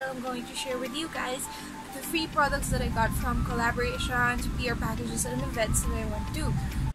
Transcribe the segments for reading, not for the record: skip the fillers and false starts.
I'm going to share with you guys the free products that I got from collaborations, PR packages, and events that I went to.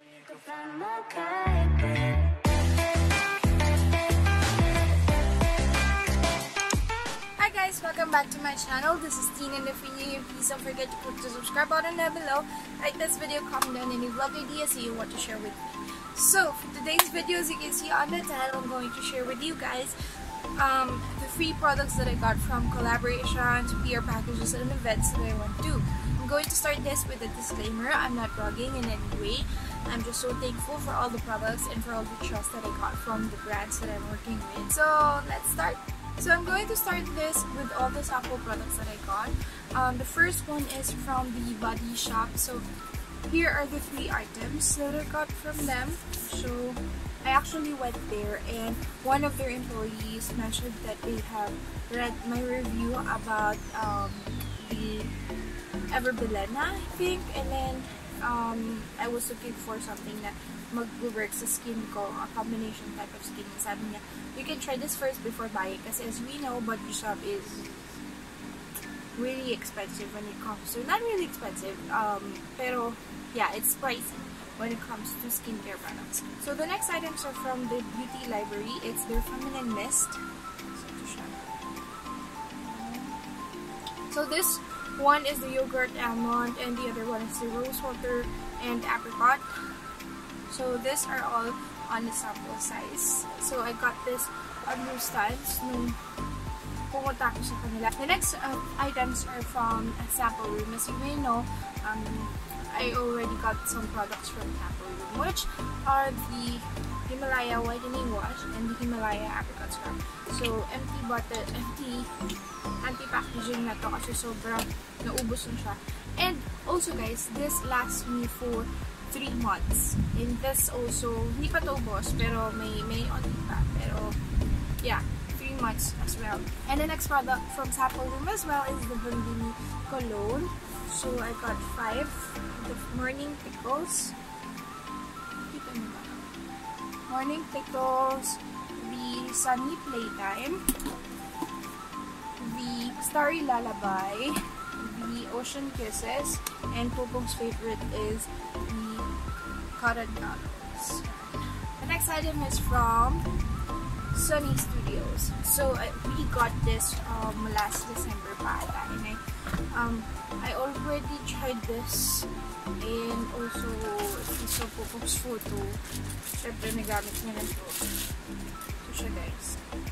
Hi guys, welcome back to my channel. This is Tina, and if you're new, please don't forget to click the subscribe button down below, like this video, comment down any vlog ideas that you want to share with me. So for today's video, as you can see on the title, I'm going to share with you guys the free products that I got from collaborations, PR packages, and events that I went to. I'm going to start this with a disclaimer. I'm not blogging in any way. I'm just so thankful for all the products and for all the trust that I got from the brands that I'm working with. So let's start. So I'm going to start this with all the sample products that I got. The first one is from the Body Shop. So here are the 3 items that I got from them. So I actually went there and one of their employees mentioned that they have read my review about the Everbilena, I think, and then I was looking for something that mag-work sa skin ko, a combination type of skin. Sabi niya, you can try this first before buying, kasi as we know, Body Shop is really expensive when it comes to, not really expensive, pero yeah, it's pricey when it comes to skincare products. So the next items are from the Beauty Library. It's their Feminine Mist. So this one is the Yogurt Almond, and the other one is the Rose Water and Apricot. So these are all on the sample size. So I got this on new styles nung pumunta ako sa kanila. The next items are from a sample room. As you may know, I already got some products from Sample Room, which are the Himalaya Whitening Wash and the Himalaya Apricot Scrub. So, empty bottle, empty packaging na to kasi sobrang naubos na siya. And also guys, this lasts me for 3 months. And this also, hindi pa to ubos, pero may onti pa. Pero, yeah, 3 months as well. And the next product from Sample Room as well is the Bundini Cologne. So, I got 5. The Morning Pickles. Morning Pickles. The Sunny Playtime. The Starry Lullaby. The Ocean Kisses. And Popong's favorite is the Cotton Dollars. The next item is from Sunny Studios. So we got this last December pa ata, and I already tried this, and also this is Popong's photo. Syempre nagamit niya na ito. Ito siya guys.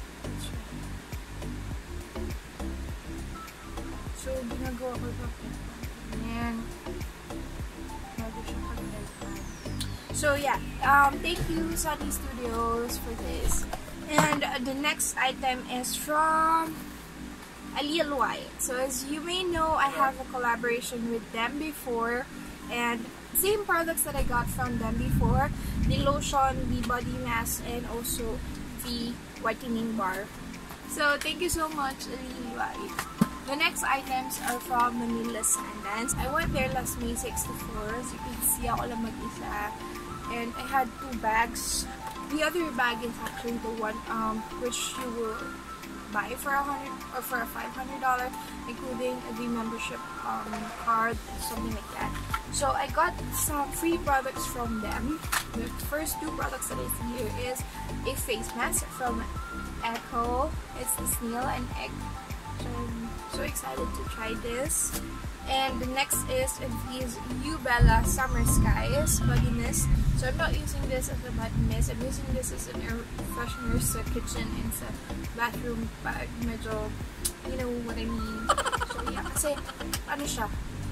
So ginagawa ko ito. Ayan. Bago siya kagalitan. So yeah, thank you Sunny Studios for this. And the next item is from Lil White. So as you may know, I have a collaboration with them before, and same products that I got from them before, the lotion, the body mask, and also the whitening bar. So thank you so much Lil White. The next items are from Manila Sandals. I went there last May 64. As you can see, ako lang mag-isa. And I had 2 bags. The other bag is actually the one which you will buy for $100 or for $500, including the membership card, something like that. So I got some free products from them. The first 2 products that I see here is a face mask from Echo. It's the snail and egg. So I'm so excited to try this. And the next is these Ubella Summer Skies Body Mist. So I'm not using this as a body mist. I'm using this as an air freshener sa kitchen and sa bathroom bag. Medyo, you know what I mean. So yeah, kasi ano siya?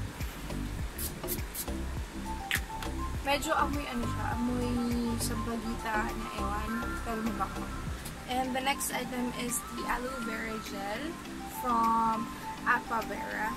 Medyo amoy ano siya? Amoy sa bagita na ewan. Pero mabako. And the next item is the Aloe Vera Gel from Apavera.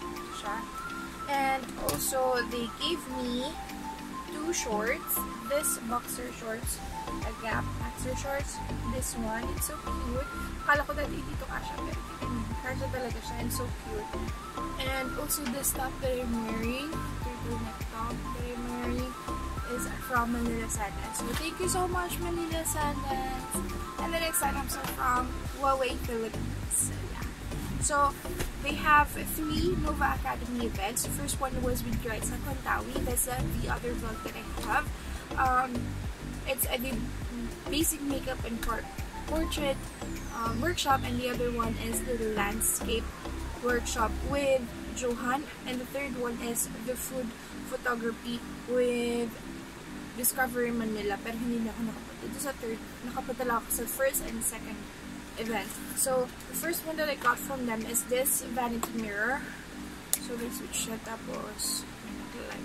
And also they gave me 2 shorts. This boxer shorts, a Gap boxer shorts. This one, it's so cute. Akala ko dati dito kasha, pero kasha talaga siya and so cute. And also this top that I'm wearing, turtleneck top that I'm wearing, is from Manila Sandals. So thank you so much Manila Sandals. And the next items are from Huawei Philippines. So yeah. So they have 3 Nova Academy events. The first one was with Grace Kontawi. That's the other vlog that I have. It's a basic makeup and portrait workshop, and the other one is the landscape workshop with Johan, and the third one is the food photography with Discovery Manila. Pero hindi na ako nakapunta doon sa third. Nakapunta lang ako sa first and second event. So the first one that I got from them is this vanity mirror. So let's switch siya, tapos like,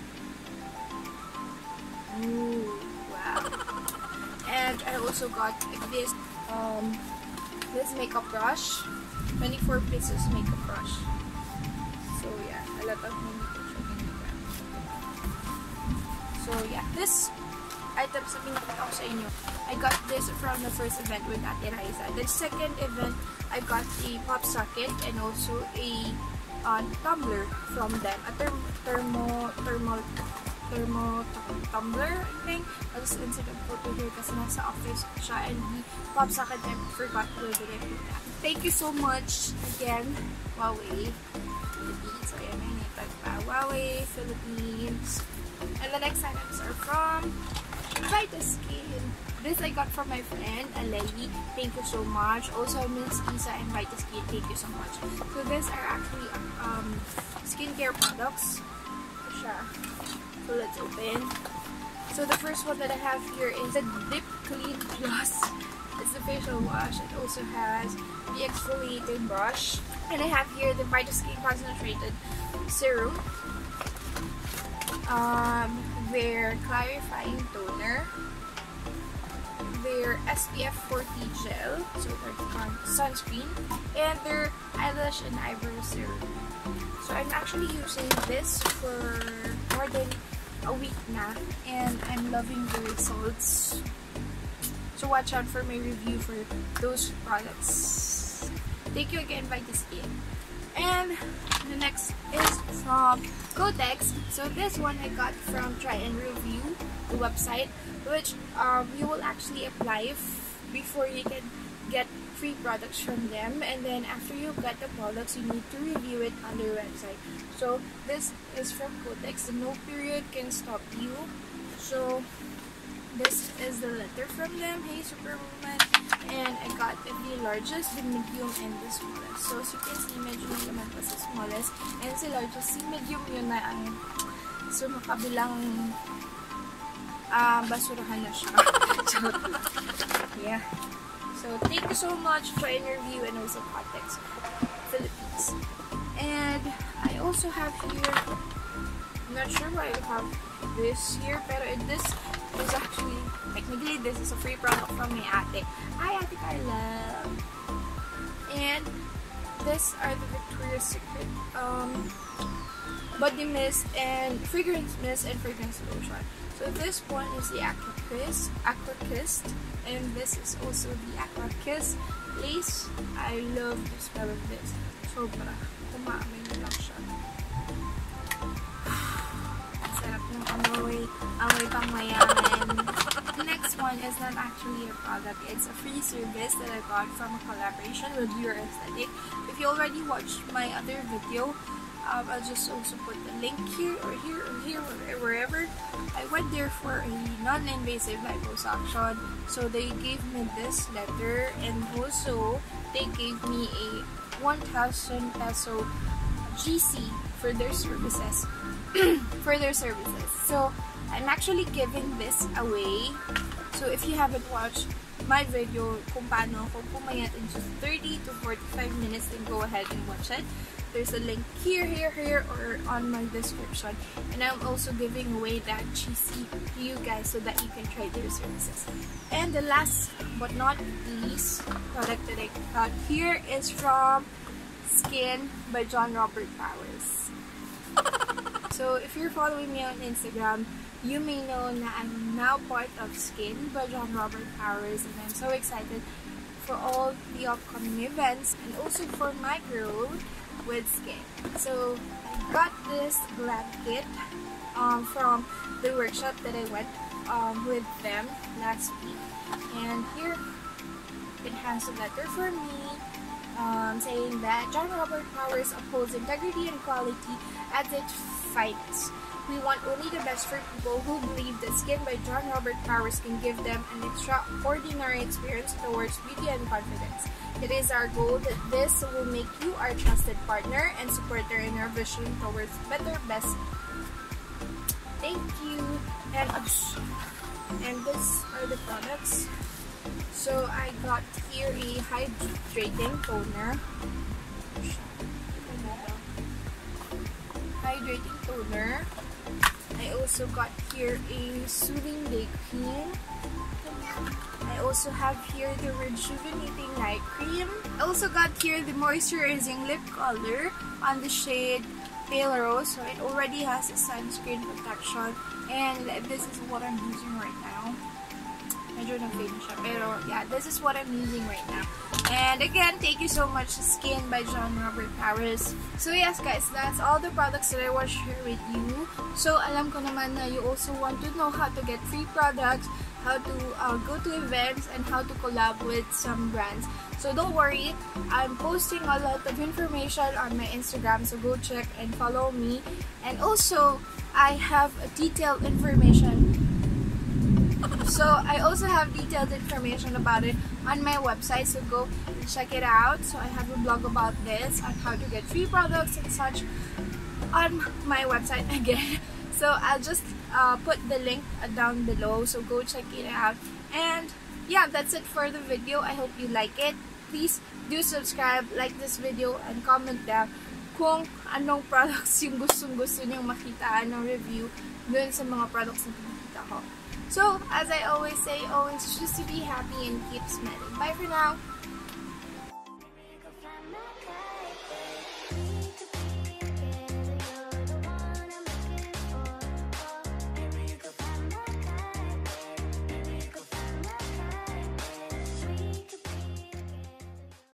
ooh, wow. And I also got this this makeup brush, 24 pieces makeup brush. So yeah, a lot of makeup. So yeah, this items na pinakita ko sa inyo, I got this from the first event with Ate Raisa. The second event, I got a pop socket and also a tumbler from them. A thermo tumbler, I think. I'll just insert a photo here kasi nasa office siya, and the pop socket, I forgot where did I put that. Thank you so much again, Huawei Philippines. So ayan, may nitag pa. Huawei Philippines. And the next items are from Vitaskin. This I got from my friend Alehi. Thank you so much. Also Miss Isa and Vitaskin. Thank you so much. So these are actually skincare products. So let's open. So the first one that I have here is the Deep Clean Plus. It's the facial wash. It also has the exfoliating brush. And I have here the Vitaskin Concentrated Serum. Their clarifying toner. Their SPF 40 gel. So their sunscreen. And their eyelash and eyebrow serum. So I'm actually using this for more than a week now, and I'm loving the results. So watch out for my review for those products. Thank you again, Vitaskin. And the next is from Kotex. So this one I got from Try and Review, the website, which you will actually apply before you can get free products from them, and then after you get the products, you need to review it on their website. So this is from Kotex. The no period can stop you. So this is the letter from them. Hey Superwoman. And I got the largest, the medium, and the smallest. So as you can see, medyo may naman pa sa smallest, and sa largest, si medium yun na ang so makabilang basurahan na siya. Yeah. So thank you so much, Try and Review, and also Kotex Philippines. And I also have here, I'm not sure why I have this here, pero this is actually, technically this is a free product from my ate. Hi Ate Carla! And these are the Victoria's Secret body mist and fragrance mist and fragrance lotion. So this one is the Aqua Kiss, and this is also the Aqua Kiss lace. I love the smell of this. Sobra. Kumaamoy na lang siya. Sarap ng amoy. Amoy pang mayaman. The next one is not actually a product. It's a free service that I got from a collaboration with Your Aesthetic. If you already watched my other video, I'll just also put the link here or here or here or wherever. I went there for a non-invasive liposuction. So they gave me this letter, and also they gave me a 1,000 peso GC for their services. So I'm actually giving this away. So if you haven't watched my video kung paano ako pumayat in just 30 to 45 minutes, then go ahead and watch it. There's a link here, or on my description. And I'm also giving away that GC to you guys so that you can try their services. And the last but not least product that I got here is from Skin by John Robert Powers. So if you're following me on Instagram, you may know that I'm now part of Skin by John Robert Powers, and I'm so excited for all the upcoming events and also for my growth with Skin. So I got this lab kit from the workshop that I went with them last week, and here it has a letter for me, saying that John Robert Powers upholds integrity and quality as it fights. We want only the best for people who believe that Skin by John Robert Powers can give them an extraordinary experience towards beauty and confidence. It is our goal that this will make you our trusted partner and supporter in our vision towards better, best. Thank you. And these are the products. So I got here a hydrating toner. Hydrating toner. I also got here a soothing day cream. I also have here the rejuvenating night cream. I also got here the moisturizing lip color on the shade Pale Rose. So it already has a sunscreen protection. And this is what I'm using right now. Medyo nag-fade na siya. Pero yeah, this is what I'm using right now. And again, thank you so much, Skin by John Robert Powers. So yes guys, that's all the products that I want to share with you. So alam ko naman na you also want to know how to get free products, how to go to events, and how to collab with some brands. So don't worry, I'm posting a lot of information on my Instagram, so go check and follow me. And also, I have a detailed information. So I also have detailed information about it on my website, so go check it out. So I have a blog about this on how to get free products and such on my website again. So I'll just put the link down below, so go check it out. And yeah, that's it for the video. I hope you like it. Please do subscribe, like this video, and comment down kung anong products yung gustong-gusto nyong makita, anong review dun sa mga products na pinakita ko. So, as I always say, always choose to be happy and keep smiling. Bye for now!